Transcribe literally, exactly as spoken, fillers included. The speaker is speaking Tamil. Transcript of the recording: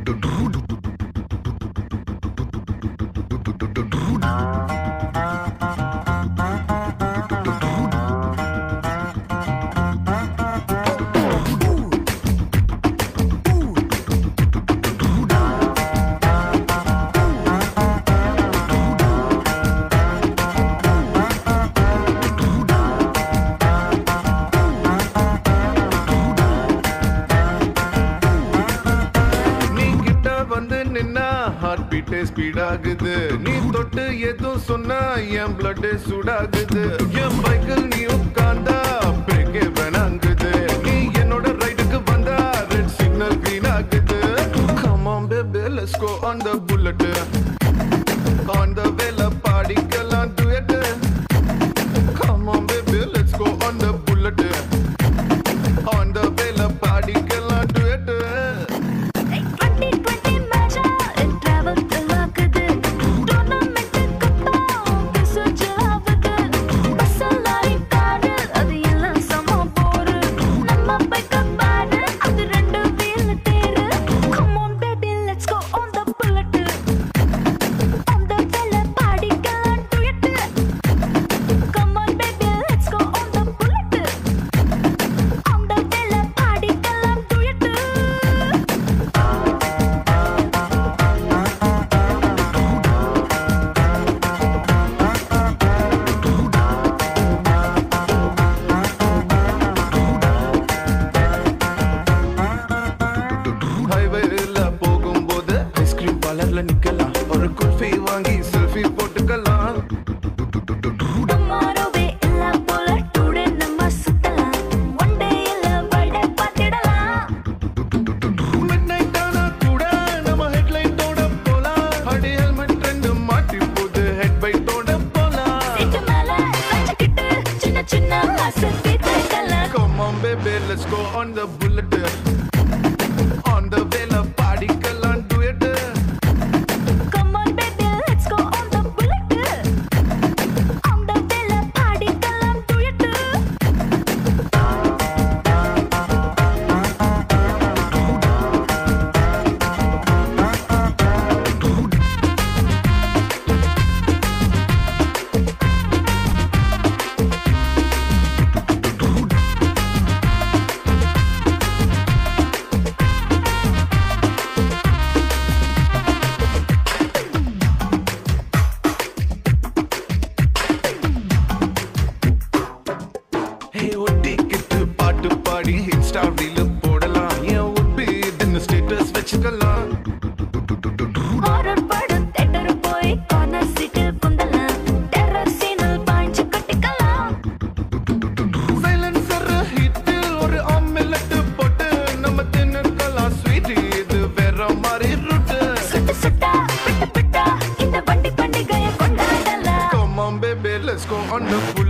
ஸ்பீட் ஆகுது நீ தொட்டு எதுவும் சொன்னா என் பிளட் சூடாகுது என் பைக்கில் நீ உட்கார்ந்தா பிரேக்கே வேணாங்குது நீ என்னோட ரைடுக்கு வந்தா ரெட் சிக்னல் கிரீன் ஆகுது come on baby let's go on the bullet on the வேல பாடிக்கலாம் duet come on baby let's go on the bullet on the வேல பாடிக்கலாம் duet நிக்கலாம் ஒரு குல்ஃபி வாங்கி செல்ஃபி போட்டுக்கலாம் tomorrowவே இல்ல போல டுடே நம்ம சுத்தலாம் one day இல்ல பர்த்டே பார்த்திடலாம் midnight ஆனா கூட நம்ம ஹெட்லைட் ஓட போலாம் அடி ஹெல்மெட் ரெண்டு மாட்டி போடு ஹெட் பைட் ஓட போலாம் சீட்டு மேல வச்சிக்கிட்டு சின்ன சின்ன செல்ஃபி எடுக்கலாம் come on baby let's go on the bullet on the வேல பாடிக்கலாம் duet பாட்டு பாடி இன்ஸ்டா ரீல் போடலாம் ஏன் உட்பி தின்னு ஸ்டேட்டஸ் வச்சுக்கலாம் ஹாரர் படம் தியேட்டர் போய் கார்னர் சீட்டில் குந்தலாம் டெரர் சீனில் பாய்ச்சி கட்டிக்கலாம் சைலன்சர் ஹிட்டில் ஒரு ஆம்லெட் போட்டு நம்ம தின்னுக்கலாம் ஸ்வீட் இது வேற மாதிரி ரூட் சுட்டு சுட்டா பிட்ட பிட்டா இந்த வண்டி பண்டிகையை கொண்டாடலாம் come on baby let's go on the